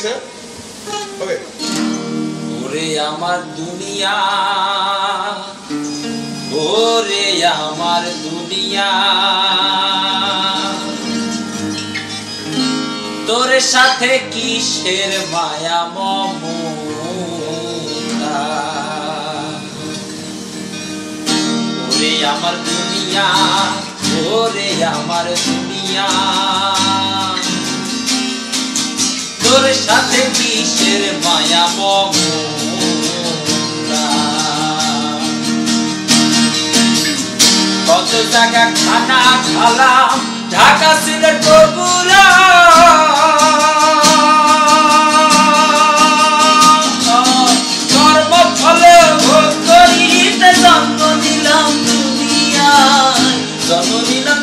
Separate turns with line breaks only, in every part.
গেছে ওকে
ওরে আমার দুনিয়া ওরে আমার দুনিয়া তোর সাথে কিসের মায়া মমতা ওরে আমার দুনিয়া ওরে আমার দুনিয়া তোর সাথে কিসের মায়া মমতা কত জায়গা খানা খালাম ঢাকা সিলেট বগুড়া কর্ম ফলে ভোগ করিতে জন্ম নিলাম দুনিয়ায় জন্ম নিলাম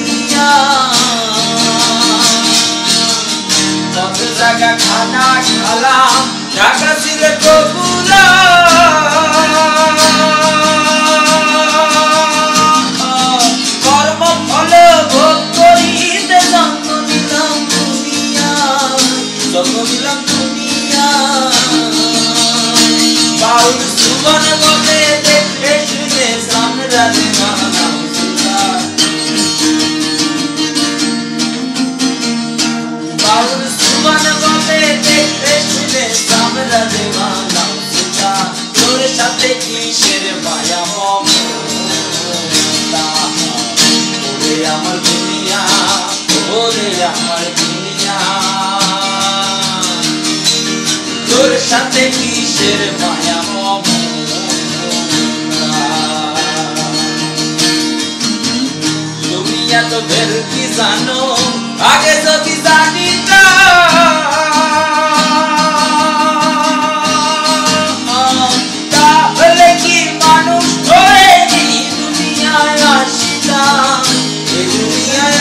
দুনিয়ায় কত জায়গা খানা খালাম ঢাকা সিলেট বগুড়া বাউল সুবন বলে দেখে শুনে সামরা দেওয়ানা বাউল সুবন বলে দেখে শুনে সামরা দেওয়ানা তোর সাথে কিসের মায়া মমতা ওরে আমার দুনিয়া ওরে আমার দুনিয়া তোর সাথে কিসের মায়া মমতা তুমি এত বের কি জানো আগে যদি জানিতাম তাহলে কি মানুষ হয়ে এই দুনিয়ায় আসিতাম এই দুনিয়ায়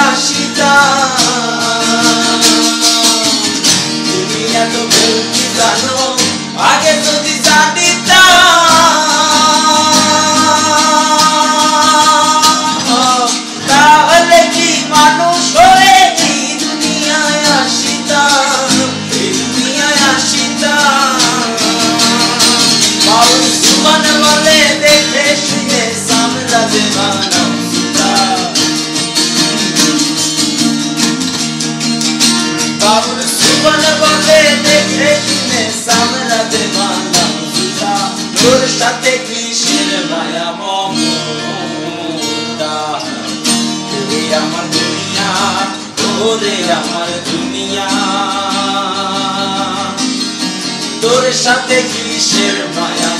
আসিতাম তুমি এত বের কি জানো আগে যদি জানিতাম তাহলে কি মানুষ হয়ে এই দুনিয়ায় আসিতাম এই দুনিয়ায় আসিতাম বাউল সুবন বলে দেখে শুনে সামরা দেওয়ানা বাউল সুবন বলে দেখে শুনে সামরা দেওয়ানা তোর সাথে কিসের মায়া মমতা ওরে আমার দুনিয়া ওরে আমার দুনিয়া তোর সাথে কিসের মায়া